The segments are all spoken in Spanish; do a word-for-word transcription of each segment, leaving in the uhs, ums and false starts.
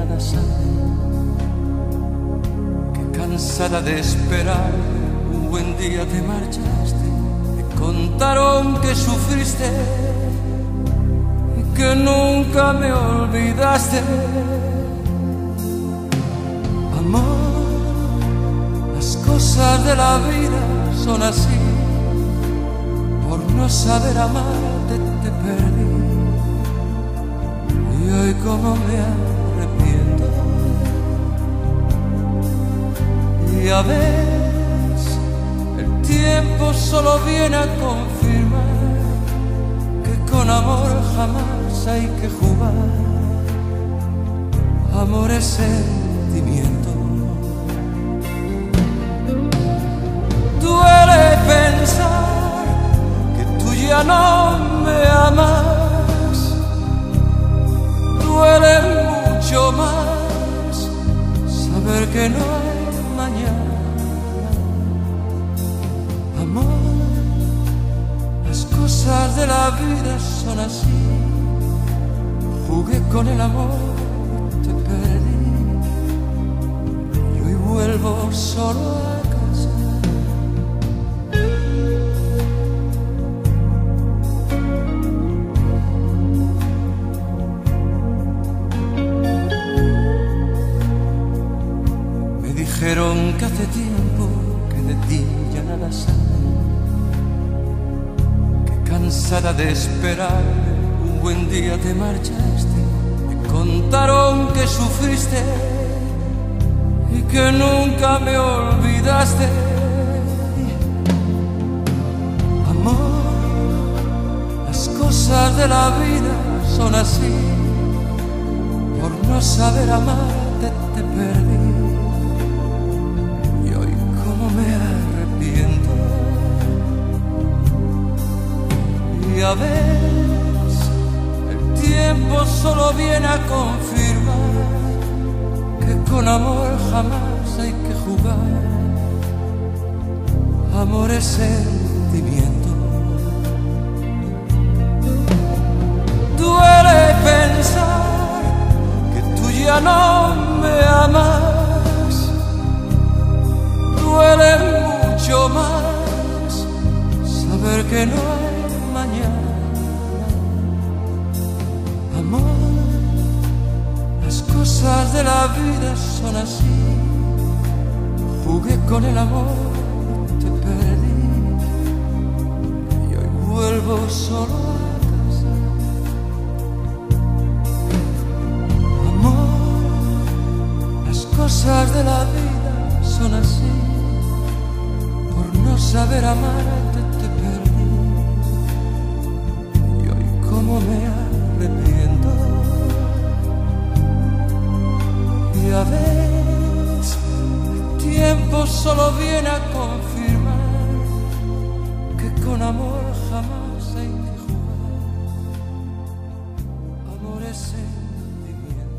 nada sabe, que cansada de esperar un buen día te marchaste. Me contaron que sufriste y que nunca me olvidaste. Amor, las cosas de la vida son así. Por no saber amarte te perdí. Y hoy como me arrepiento. Ya ves, el tiempo solo viene a confirmar que con amor jamás hay que jugar. Amor es sentimiento. Duele pensar que tú ya no me amas. Duele mucho más saber que no hay mañana. Amor, las cosas de la vida son así. Jugué con el amor, te perdí y hoy vuelvo solo a casa. Dijeron que hace tiempo que de ti ya nada saben, que cansada de esperar un buen día te marchaste. Me contaron que sufriste y que nunca me olvidaste. Amor, las cosas de la vida son así. Por no saber amarte te perdí. Me arrepiento. Ya ves, el tiempo solo viene a confirmar que con amor jamás hay que jugar. Amor es sentimiento. Duele pensar que tú ya no me amas. Duele mucho más saber que no hay mañana. Amor, las cosas de la vida son así. Jugué con el amor, te perdí y hoy vuelvo solo a casa. Amor, las cosas de la vida son así. No saber amarte te perdí y hoy como me arrepiento. Ya ves, el tiempo solo viene a confirmar que con amor jamás hay que jugar. Amor es sentimiento.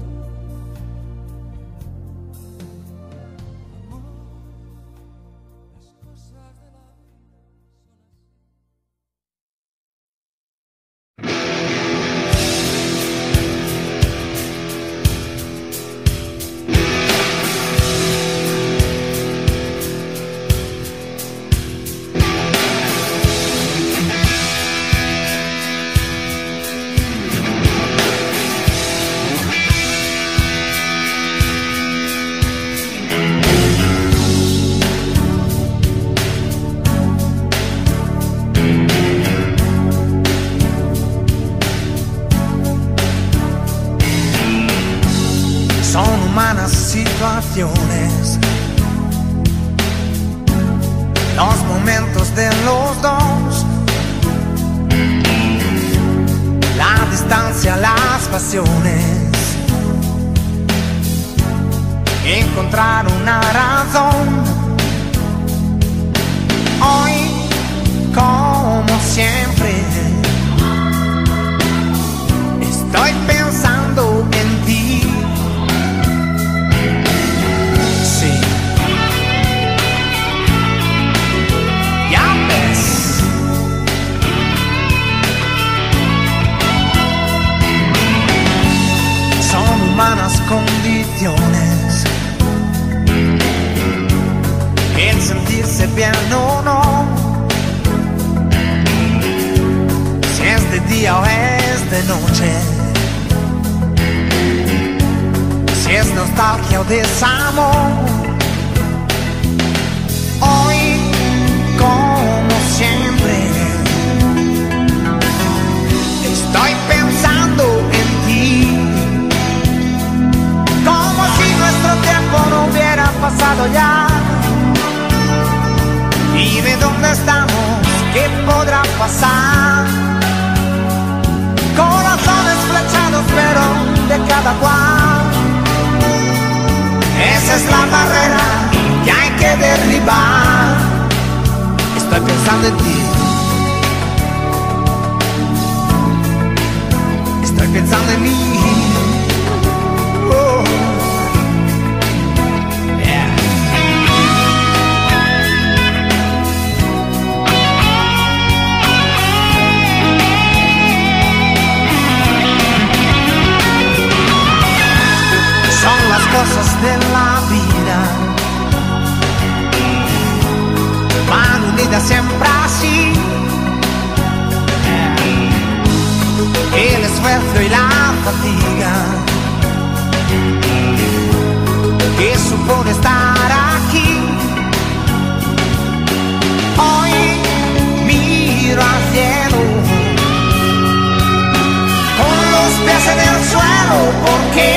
Son humanas situaciones, los momentos de los dos, la distancia, las pasiones, encontrar una razón. Hoy, como siempre, estoy pensando en ti. Humanas con nostalgia o desamor. Hoy, como siempre, estoy pensando en ti, como si nuestro tiempo no hubiera pasado ya. Dime dónde estamos, qué podrá pasar. Corazones flechados, pero de cada cual. Esa es la barrera que hay que derribar. Estoy pensando en ti. Estoy pensando en mí. Oh. Cosas de la vida van unidas siempre así. El esfuerzo y la fatiga que supone estar aquí. Hoy miro al cielo con los pies en el suelo, porque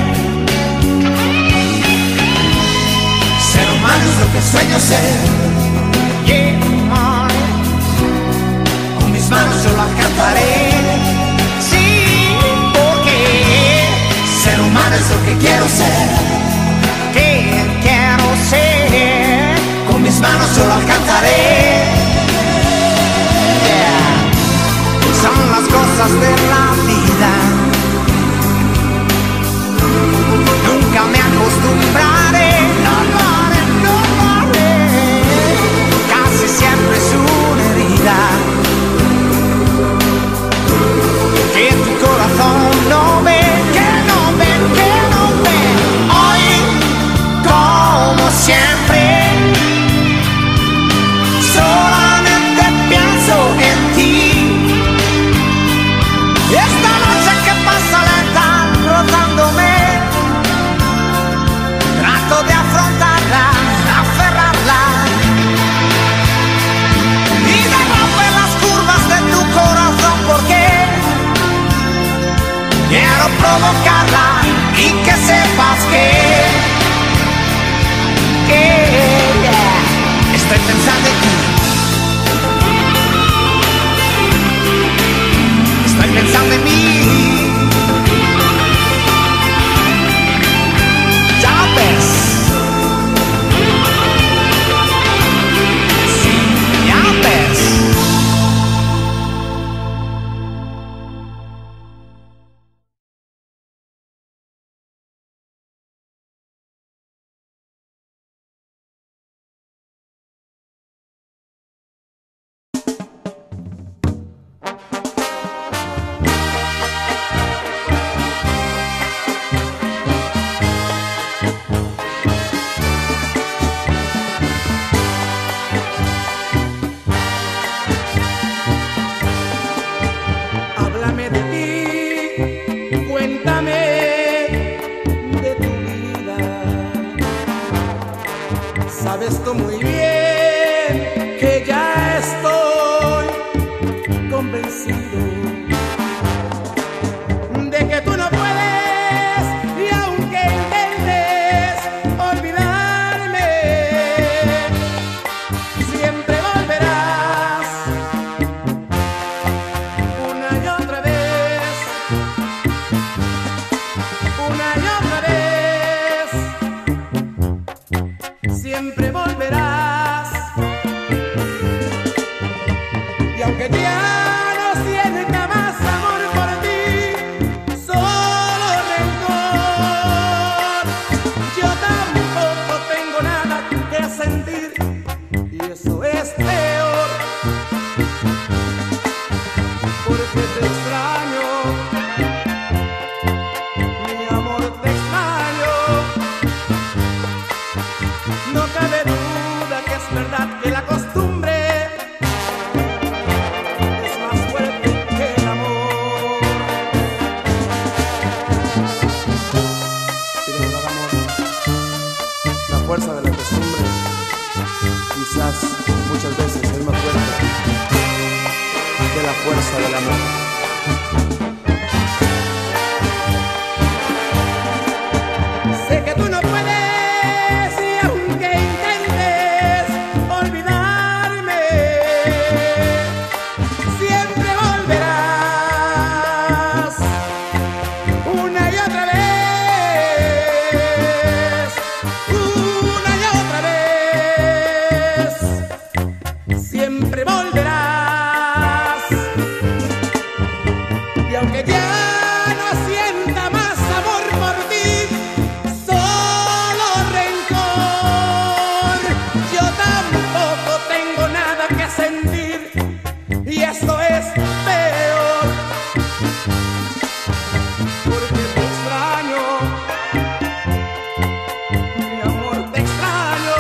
es lo que sueño ser. Yeah. Con mis manos yo lo alcanzaré. Sí, porque ser humano es lo que quiero ser. Que quiero ser. Con mis manos yo lo alcanzaré. Yeah. Son las cosas de la vida. Nunca me acostumbraré. No, no. Siempre es una herida que tu corazón no ve, que no ve, que no ve. Hoy, como siempre, solamente pienso en ti. Esta noche que pasa lenta rozándome, trato de afrontarla, aferrarla. Quiero provocarla y que sepas que, que yeah, estoy pensando en ti. Estoy pensando en mí. Ya ves. Sí, ya ves. Sabes tú muy bien que ya estoy convencido de que tú no puedes, y aunque intentes olvidarme, siempre volverás una y otra vez, una y otra vez. Siempre volverás, y aunque ya no sienta más amor por ti, solo rencor, yo tampoco tengo nada que sentir, y eso es peor, porque te extraño, mi amor, te extraño. No cabe duda. fuerza de la costumbre quizás muchas veces es más fuerte que la fuerza del amor. Sé que tú no puedes y aunque intentes olvidarme, siempre volverás una y otra vez, una y otra vez, siempre volverás. Y aunque ya no sienta más amor por ti, solo rencor, yo tampoco tengo nada que sentir, y esto es peor, porque te extraño, mi amor, te extraño.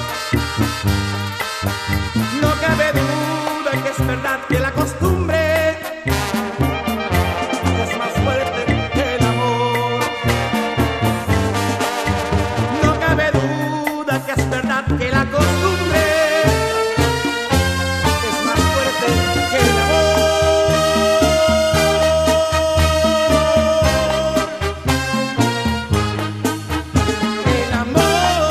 No cabe duda que es verdad que la costumbre es más fuerte que el amor. No cabe duda que es verdad que la costumbre es más fuerte que el amor. El amor,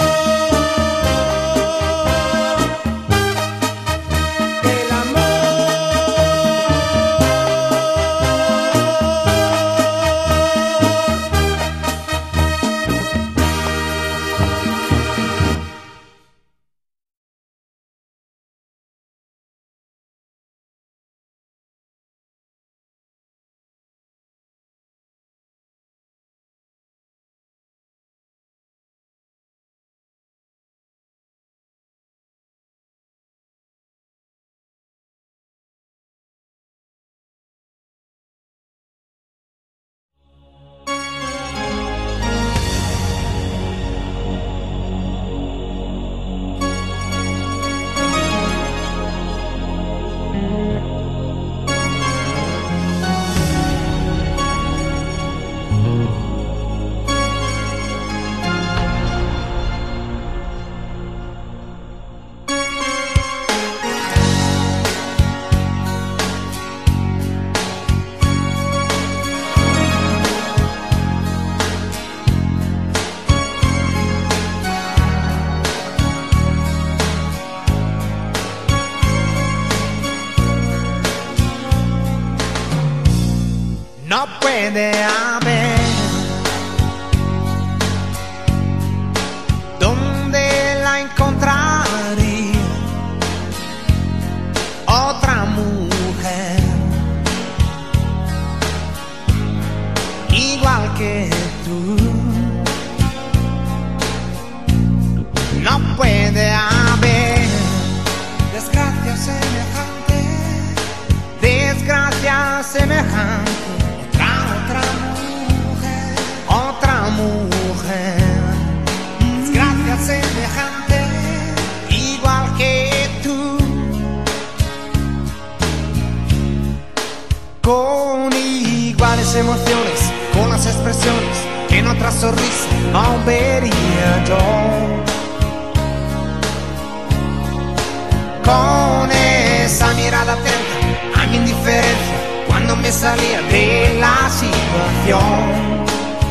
el amor. No puede haber donde la encontraría otra mujer igual que tú. No puede haber desgracia semejante, desgracia semejante. Otra mujer, otra mujer, desgracia semejante, igual que tú, con iguales emociones, con las expresiones que en otra sonrisa no vería yo, con esa mirada atenta a mi indiferencia cuando me salía de la situación,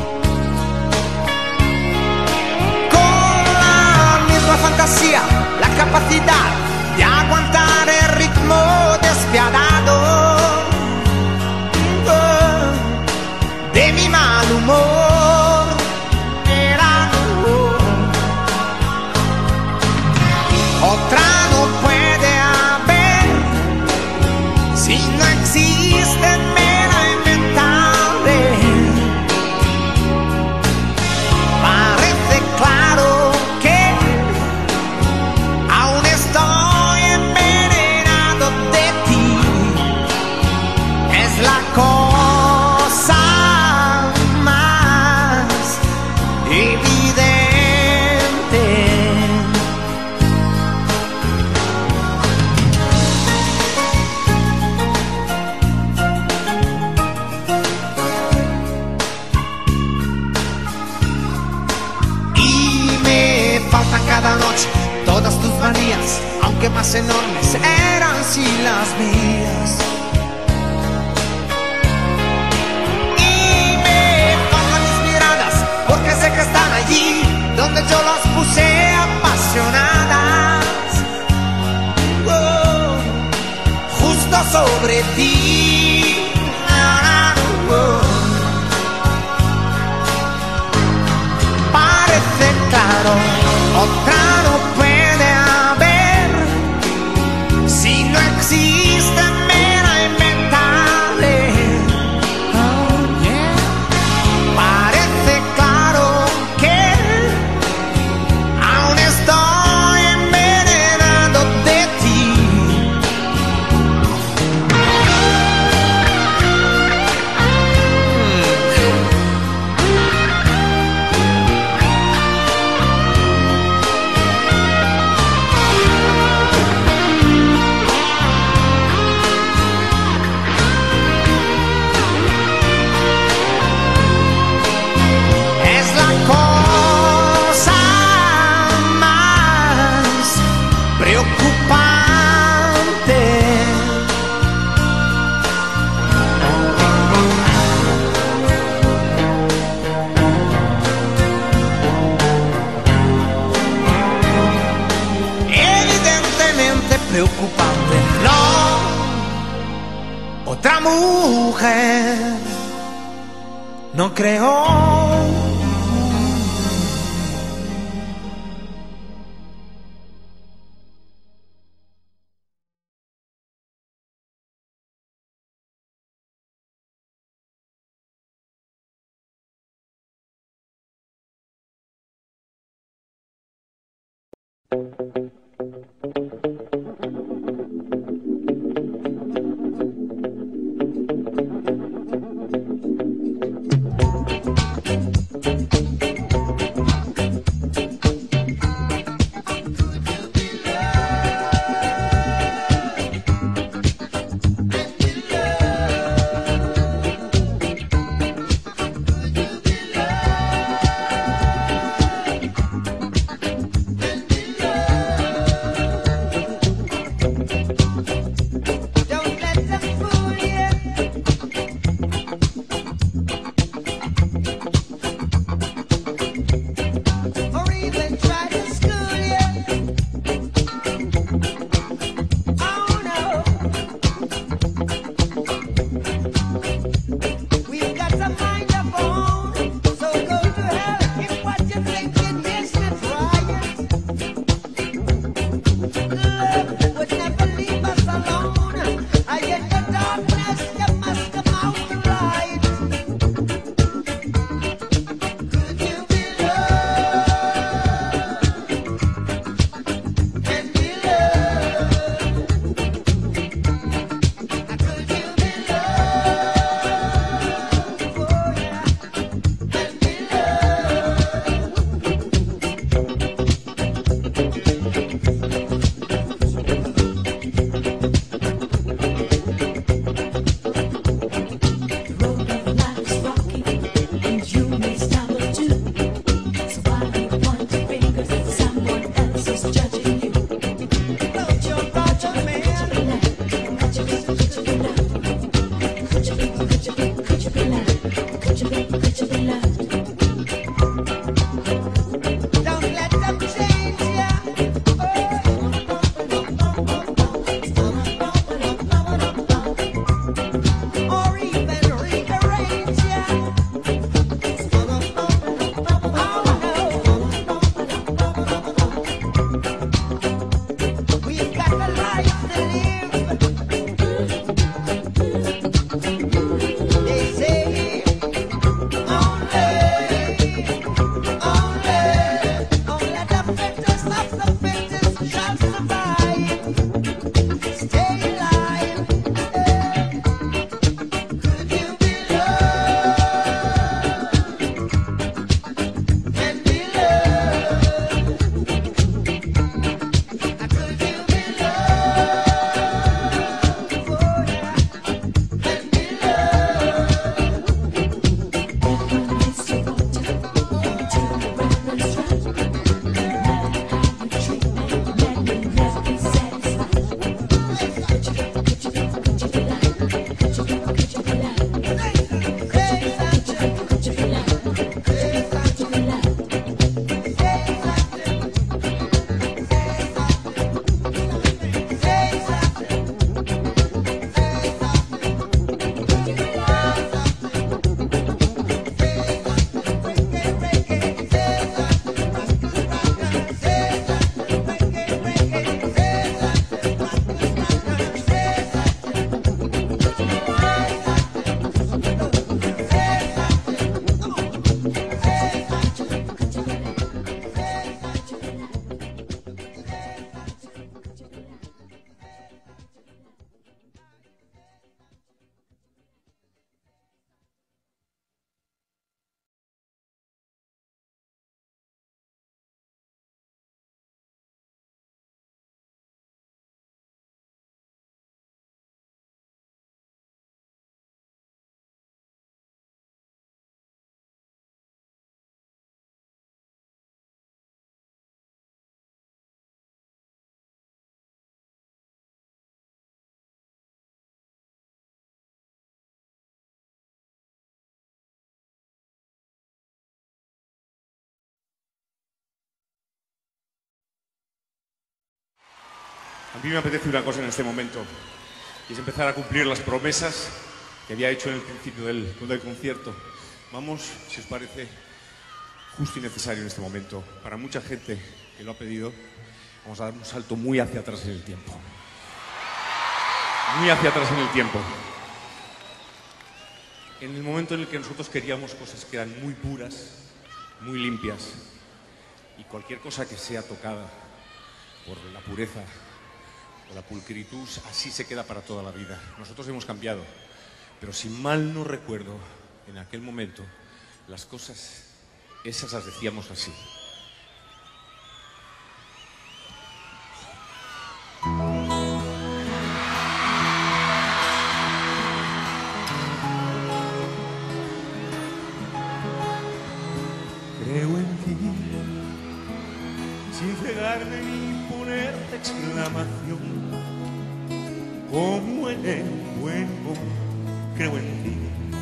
con la misma fantasía, la capacidad de aguantar el ritmo despiadado de mi mal humor. Era otra no puede haber si no existe, me la inventaré. Parece claro que aún estoy envenenado de ti. Es la cosa más evidente. Y me faltan cada noche todas tus manías, aunque más enormes eran sí las mías. Y me faltan mis miradas, porque sé que están allí donde yo las puse apasionadas. Oh, justo sobre ti. Oh, parece claro, otra no puede haber, si no existe mera inventable. Oh, yeah. Parece claro que aún estoy envenenado de ti. Preocupante, no, otra mujer, no creo. A mí me apetece una cosa en este momento, y es empezar a cumplir las promesas que había hecho en el principio del, del concierto. Vamos, si os parece, justo y necesario en este momento. Para mucha gente que lo ha pedido, vamos a dar un salto muy hacia atrás en el tiempo. Muy hacia atrás en el tiempo. En el momento en el que nosotros queríamos cosas que eran muy puras, muy limpias, y cualquier cosa que sea tocada por la pureza o la pulcritud, así se queda para toda la vida. Nosotros hemos cambiado, pero si mal no recuerdo, en aquel momento, las cosas, esas las decíamos así. Creo en ti, sin cegarme ni ponerte exclamación, como en el buen amor, creo en ti.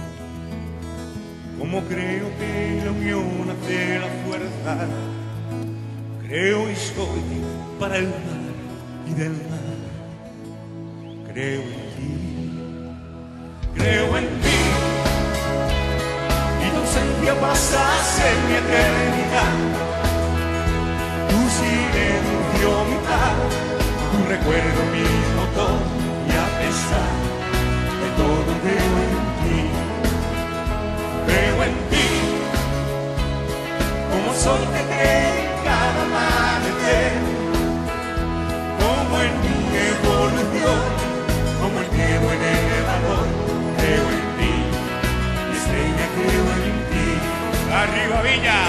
Como creo que la unión hace la fuerza, creo y soy para el mar y del mar. Creo en ti, creo en ti, y tu ausencia pasa a ser mi eternidad. Tu silencio mi paz, tu recuerdo mi motor, y a pesar de todo creo en ti. Creo en ti, como sol que cree en cada amanecer, como en mi evolución, como el miedo en el amor. Creo en ti, mi estrella, creo en ti. ¡Arriba Villa!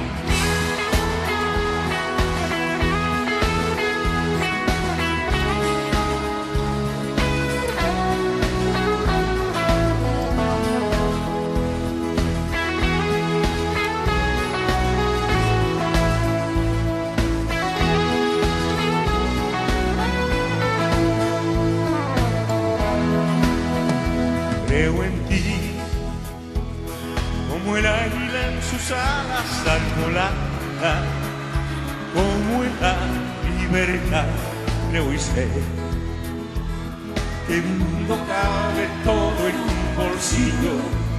Creo en ti, como el águila en sus alas al volar, como en la libertad. Creo y sé que mi mundo cabe todo en un bolsillo.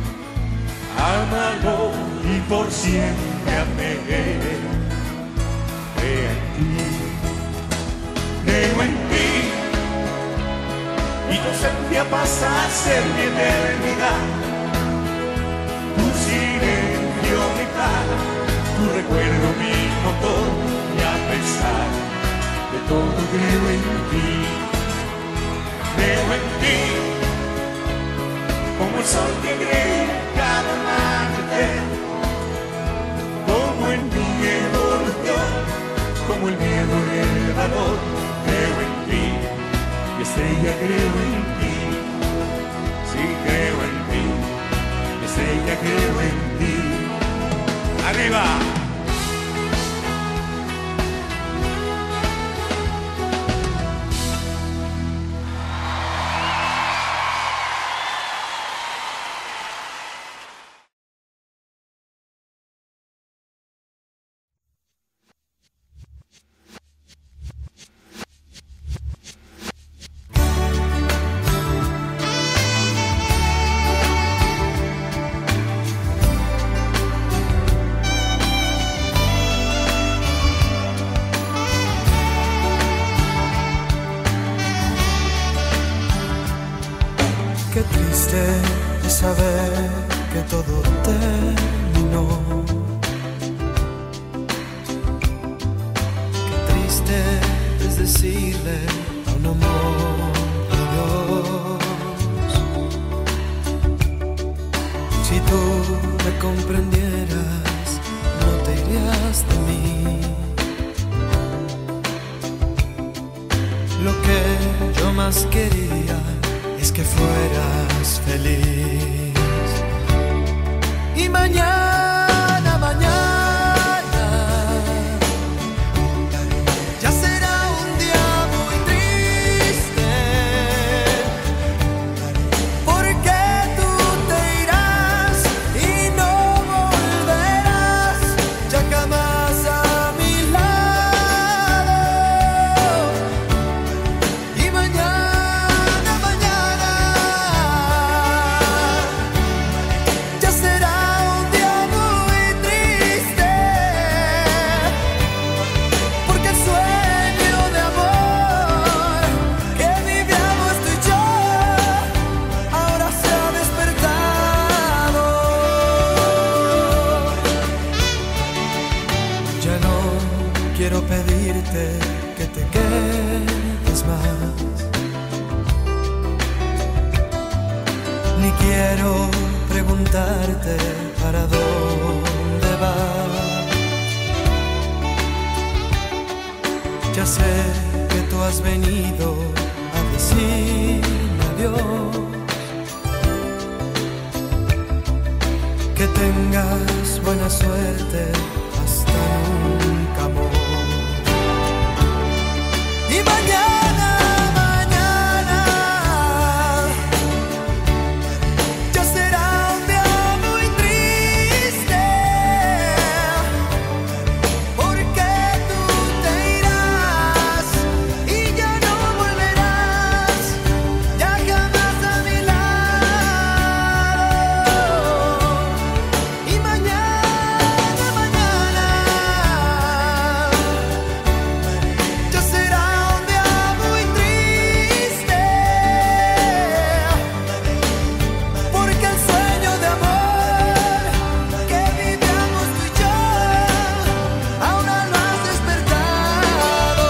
Ámalo y por siempre amé. Creo en ti, creo en ti, y tu ausencia pasa a ser mi eternidad. Tu silencio mi paz, tu recuerdo mi motor, y a pesar de todo creo en ti. Creo en ti, como el sol que cree en cada amanecer, como en mi evolución, como el miedo en el valor. Creo en ti, mi estrella, creo en ti. Sí, creo en ti, mi estrella, creo en ti. ¡Arriba! Qué triste es saber que todo terminó. Qué triste es decirle a un amor adiós. Si tú me comprendieras, no te irías de mí. Lo que yo más quería es que fueras feliz. Y mañana, mañana ya será un día muy triste, porque tú te irás y no volverás ya jamás a mi lado. quiero pedirte que te quedes más, ni quiero preguntarte para dónde vas. Ya sé que tú has venido a decirme adiós, que tengas buena suerte, hasta nunca, amor. Y mañana, mañana ya será un día muy triste, porque tú te irás y ya no volverás, ya jamás a mi lado. Y mañana, mañana ya será un día muy triste, porque el sueño de amor que vivíamos tú y yo aún no lo has despertado.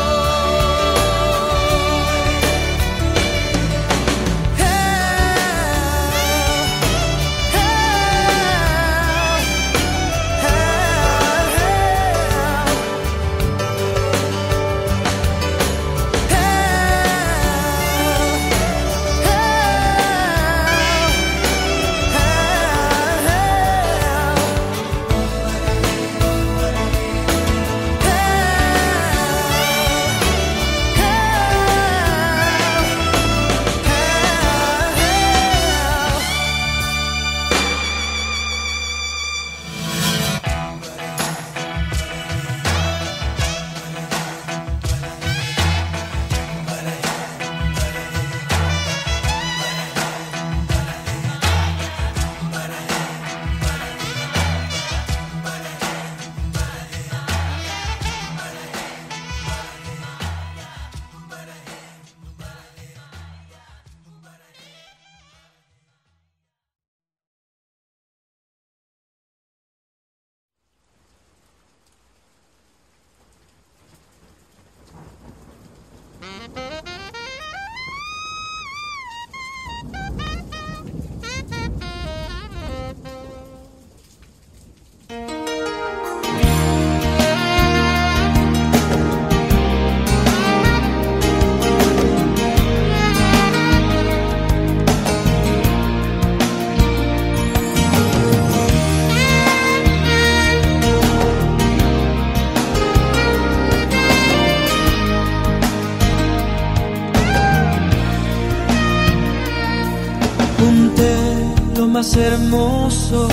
Junté lo más hermoso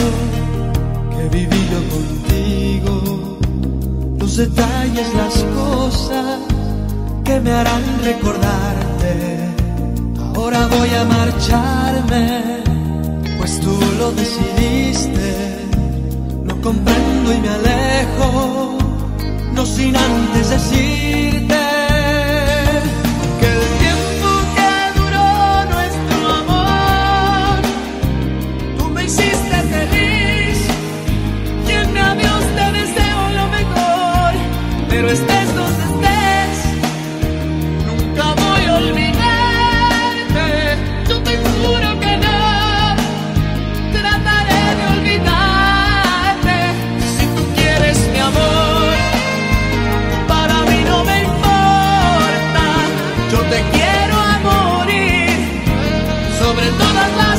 que viví yo contigo, los detalles, las cosas que me harán recordarte. Ahora voy a marcharme, pues tú lo decidiste. No comprendo y me alejo, no sin antes decirte que el tiempo que duró nuestro amor, tú me hiciste feliz, y en mi adiós te deseo lo mejor. Pero estés donde estés, nunca voy a olvidarte. Yo te juro que no trataré de olvidarte. Si tú quieres mi amor, para mí no me importa. Yo te quiero a morir sobre todas las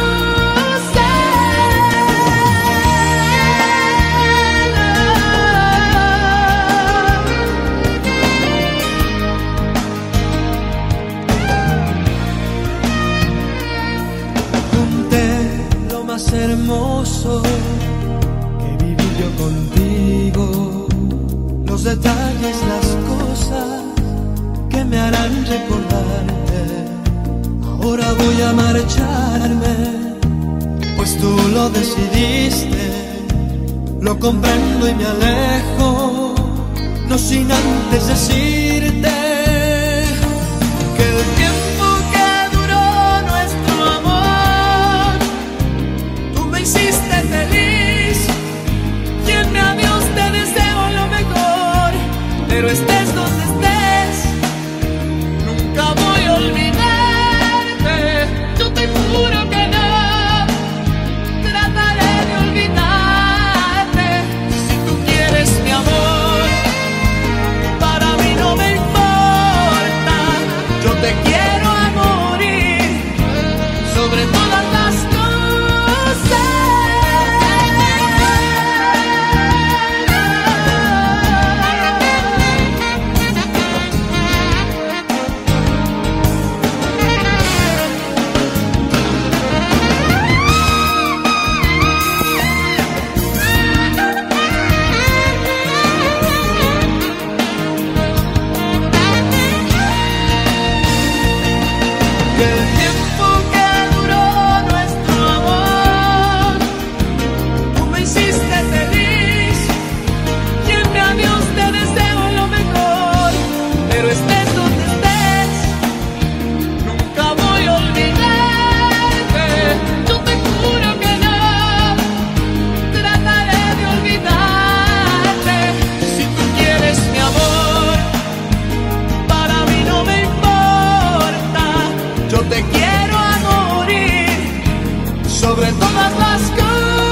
más hermoso que viví yo contigo, los detalles, las cosas que me harán recordarte. Ahora voy a marcharme, pues tú lo decidiste. Lo comprendo y me alejo, no sin antes decirte que el tiempo que duró nuestro amor, tú me hiciste feliz, y en mi adiós te deseo lo mejor. pero estés donde estés, nunca voy a olvidarte. Yo te juro que no trataré de olvidarte. Si tú quieres mi amor, para mí no me importa. Yo te quiero a morir sobre todas las cosas. El tiempo que duró nuestro amor, tú me hiciste feliz y en mi adiós te deseo lo mejor. Pero estés donde estés, nunca voy a olvidarte. Yo te juro que no trataré de olvidarte. Si tú quieres mi amor, para mí no me importa. Yo te quiero a morir sobre todas las cosas.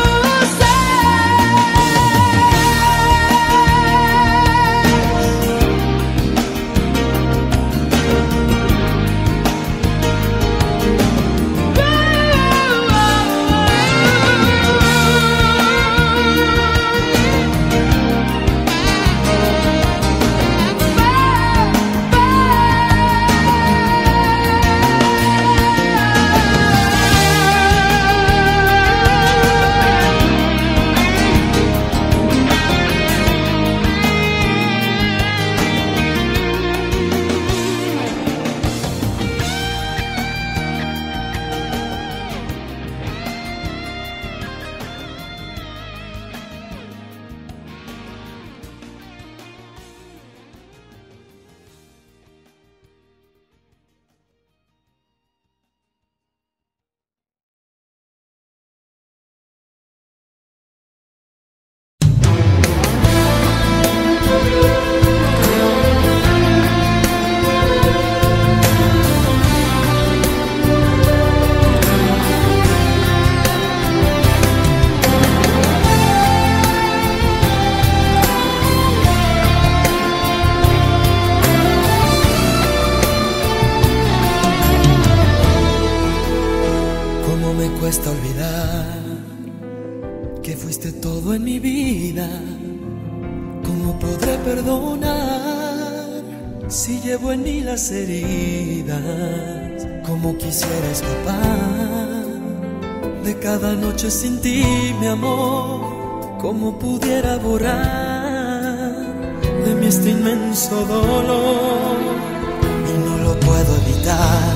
Cuesta olvidar que fuiste todo en mi vida. ¿Cómo podré perdonar si llevo en mí las heridas? ¿Cómo quisiera escapar de cada noche sin ti, mi amor? ¿Cómo pudiera borrar de mí este inmenso dolor? Y no lo puedo evitar.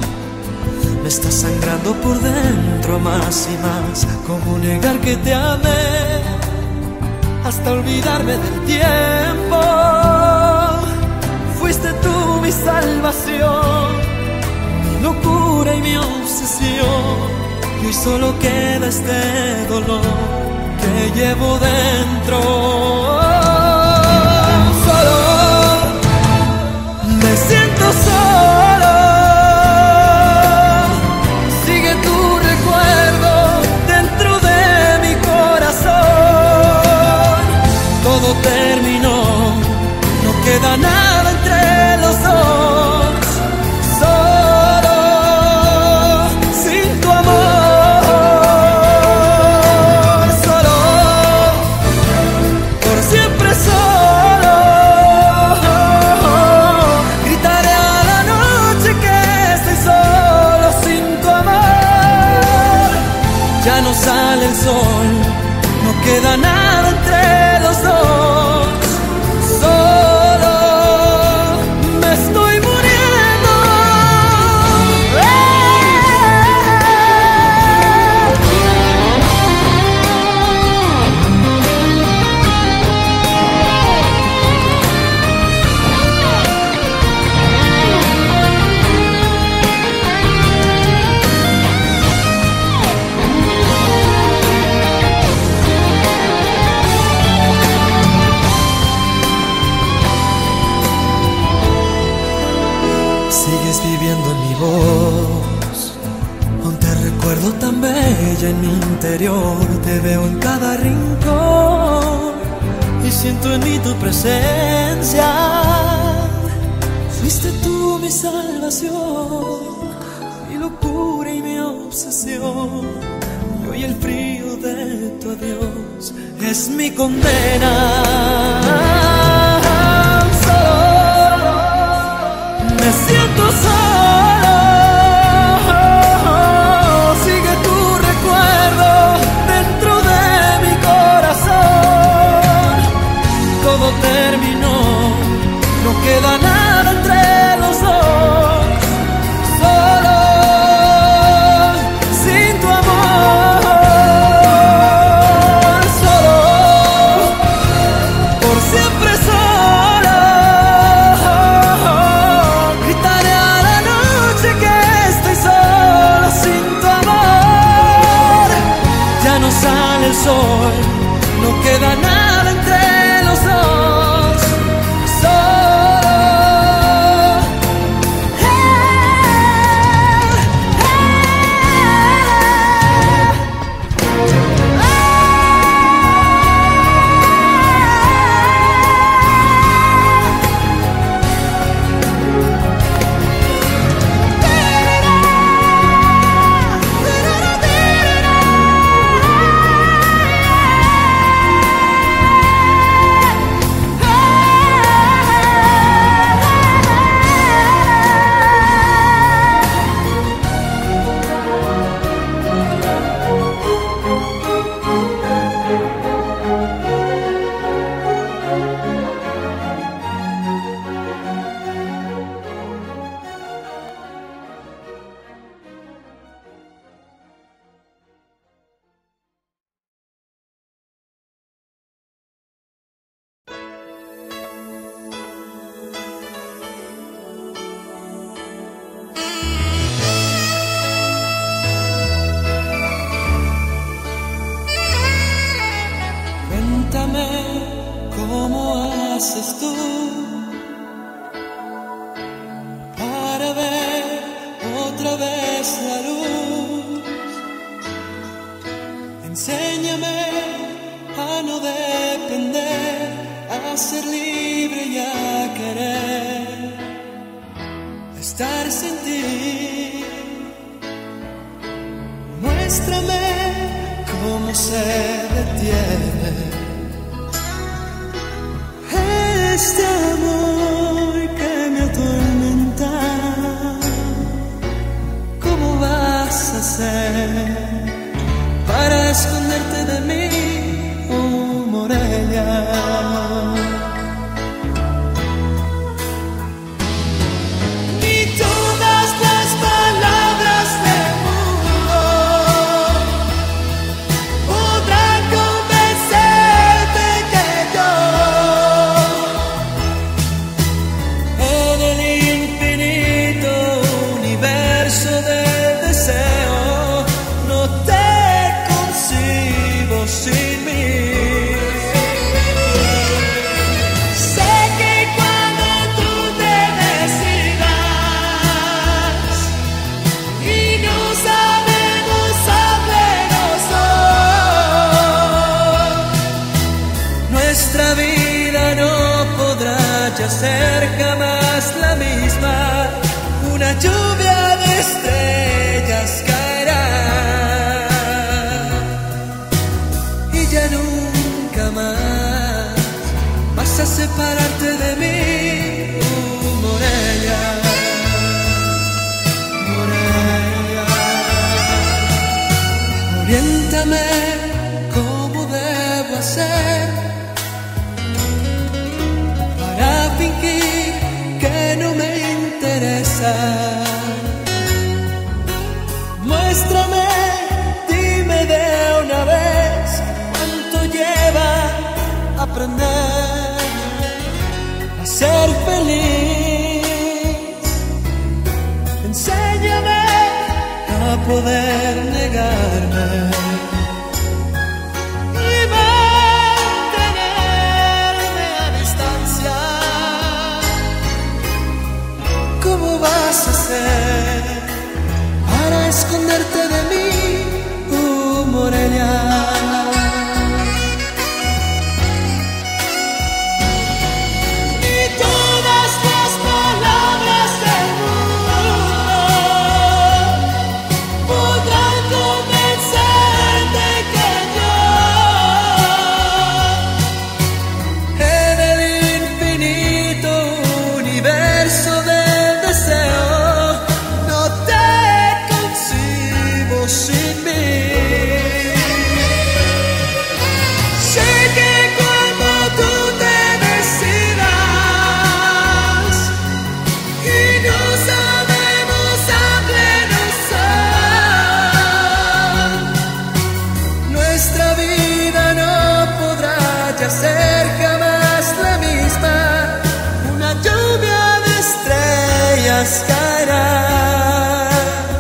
Me está sangrando por dentro más y más. ¿Cómo negar que te amé hasta olvidarme del tiempo? Fuiste tú mi salvación, mi locura y mi obsesión. Y hoy solo queda este dolor que llevo dentro. Solo me siento solo. Todo terminó, no queda nada entre los dos. Solo, sin tu amor. Solo, por siempre solo. Gritaré a la noche que estoy solo sin tu amor. Ya no sale el sol, no queda nada entre los dos. Solo viviendo en mi voz. Aún te recuerdo tan bella en mi interior. Te veo en cada rincón y siento en mí tu presencia. Fuiste tú mi salvación, mi locura y mi obsesión. Y hoy el frío de tu adiós es mi condena. Solo me siento solo. Sigue tu recuerdo dentro de mi corazón. Todo terminó, no queda nada entre los dos. Solo, sin tu amor. Solo, por siempre solo. Gritaré a la noche que estoy solo. Sin tu amor ya no sale el sol, no queda nada entre los dos. ¿Cómo haces tú para ver otra vez la luz? Enséñame a no depender, a ser libre y a querer estar sin ti. Muéstrame cómo se detiene este amor que me atormenta. ¿Cómo vas a hacer para esconderte de mí, oh Morelia? Ni todas las palabras del mundo podrán convencerte que yo del deseo no te concibo sin mí. Sé que cuando tú te decidas y no sabemos a plenos hoy, nuestra vida no podrá ya ser jamás la misma. Una lluvia de estrellas caerá y ya nunca más vas a separarte de mí, uh, Morelia, Morelia. Oriéntame cómo debo hacer para fingir que no me interesa. Muéstrame, dime de una vez cuánto lleva aprender a ser feliz. Enséñame a poder negarme y mantenerme a distancia. ¿Cómo vas a hacer hacer para esconderte de mí, uh, Morelia? Caerá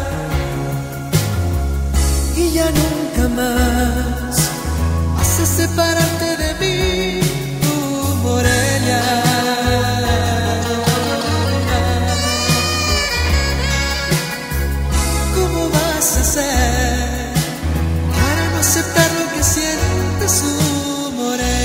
y ya nunca más vas a separarte de mí, tu Morelia. ¿Cómo vas a hacer para no aceptar lo que sientes, tu Morelia?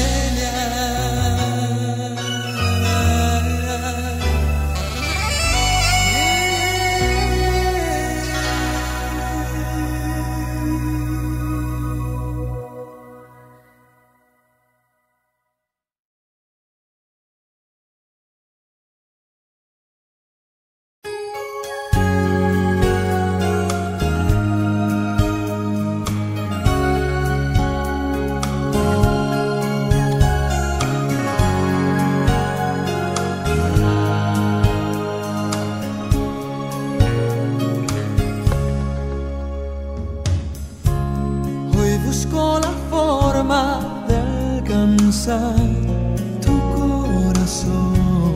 Busco la forma de alcanzar tu corazón,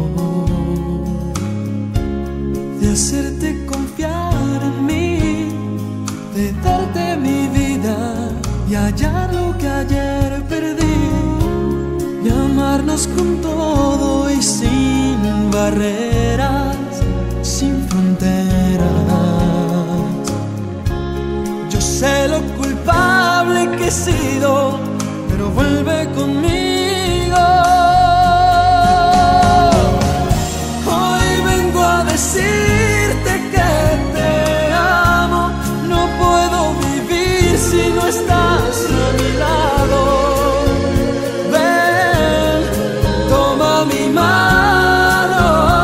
de hacerte confiar en mí, de darte mi vida y hallar lo que ayer perdí, y amarnos con todo y sin barreras, sin fronteras. Yo sé lo culpable que he sido, pero vuelve conmigo. Hoy vengo a decirte que te amo. No puedo vivir si no estás a mi lado. Ven, toma mi mano.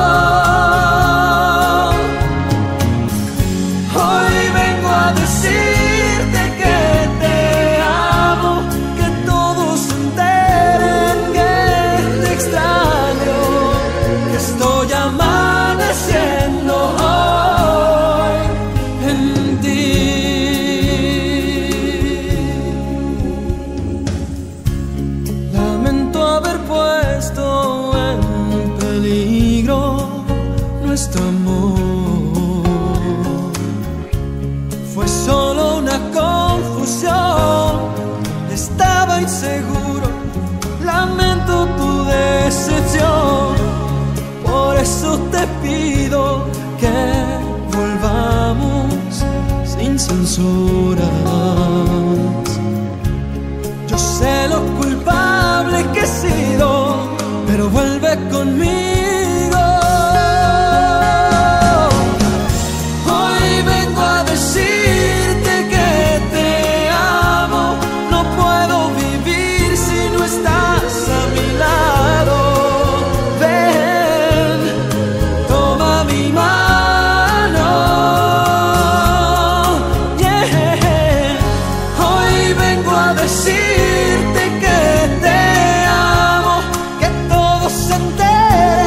Hoy vengo a decirte nuestro amor. Fue solo una confusión, estaba inseguro, lamento tu decepción. Por eso te pido que volvamos sin censuras. Yo sé lo culpable que he sido, pero vuelve conmigo. Decirte que te amo, que todos se enteren.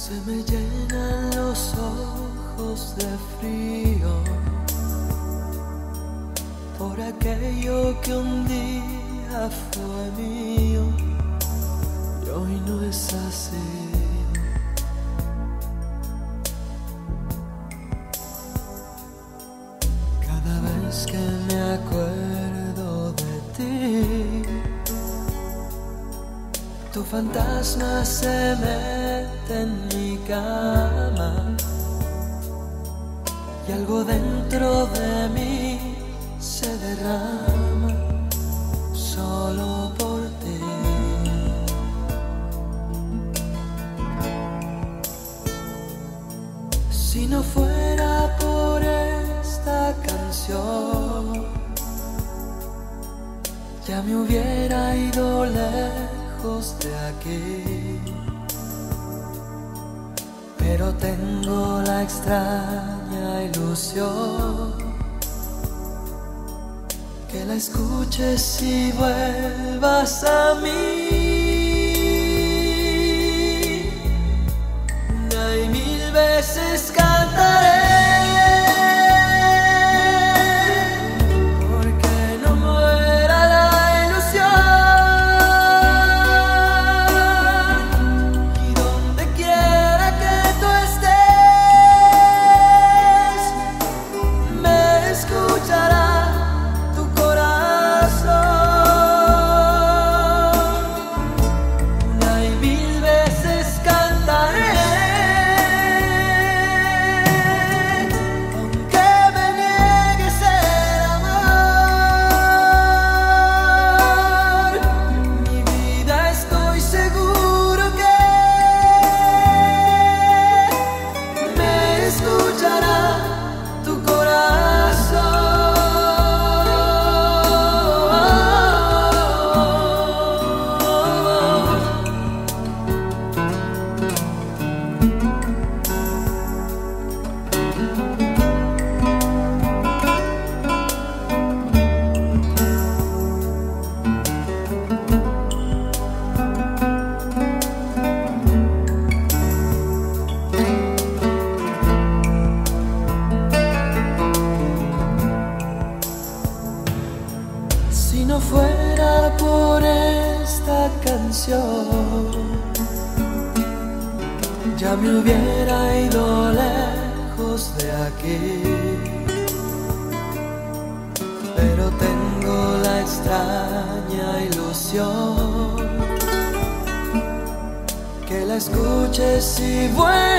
Se me llenan los ojos de frío por aquello que un día fue mío y hoy no es así. Cada vez que me acuerdo de ti, tu fantasma se mete en mi cama y algo dentro de mí se derrama solo por ti. Si no fuera por esta canción, ya me hubiera ido lejos de aquí, pero tengo la extraña ilusión que la escuches y vuelvas a mí. Una y mil veces cantaré, ya me hubiera ido lejos de aquí, pero tengo la extraña ilusión que la escuches y vuelvas